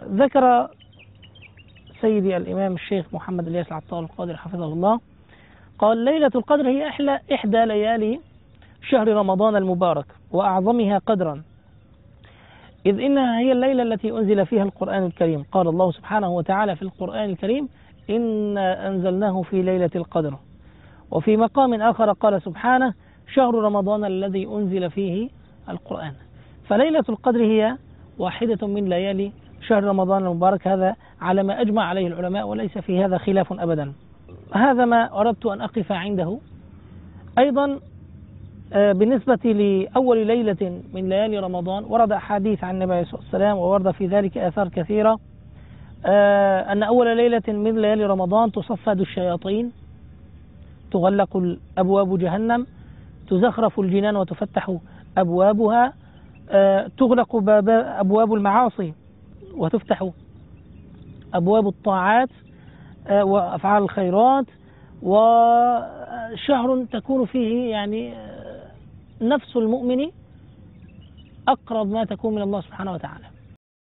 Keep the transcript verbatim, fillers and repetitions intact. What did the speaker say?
ذكر سيدي الإمام الشيخ محمد الياس العطار القادر حفظه الله، قال: ليلة القدر هي إحلى إحدى ليالي شهر رمضان المبارك وأعظمها قدرا، إذ إنها هي الليلة التي أنزل فيها القرآن الكريم. قال الله سبحانه وتعالى في القرآن الكريم: إنا أنزلناه في ليلة القدر. وفي مقام آخر قال سبحانه: شهر رمضان الذي أنزل فيه القرآن. فليلة القدر هي واحدة من ليالي شهر رمضان المبارك، هذا على ما أجمع عليه العلماء وليس في هذا خلاف أبدا. هذا ما أردت أن أقف عنده. أيضا بالنسبة لأول ليلة من ليالي رمضان، ورد أحاديث عن النبي عليه الصلاة والسلام وورد في ذلك آثار كثيرة، أن أول ليلة من ليالي رمضان تصفد الشياطين، تغلق أبواب جهنم، تزخرف الجنان وتفتح أبوابها، تغلق أبواب المعاصي وتفتح أبواب الطاعات وأفعال الخيرات، وشهر تكون فيه يعني نفس المؤمن أقرب ما تكون من الله سبحانه وتعالى.